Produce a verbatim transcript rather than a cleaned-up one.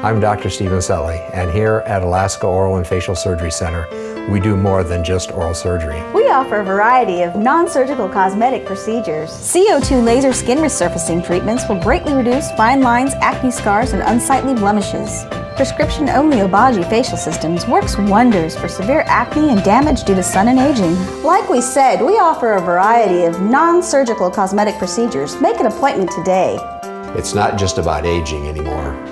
I'm Doctor Stephen Selley, and here at Alaska Oral and Facial Surgery Center, we do more than just oral surgery. We offer a variety of non-surgical cosmetic procedures. C O two laser skin resurfacing treatments will greatly reduce fine lines, acne scars, and unsightly blemishes. Prescription-only Obagi facial systems works wonders for severe acne and damage due to sun and aging. Like we said, we offer a variety of non-surgical cosmetic procedures. Make an appointment today. It's not just about aging anymore.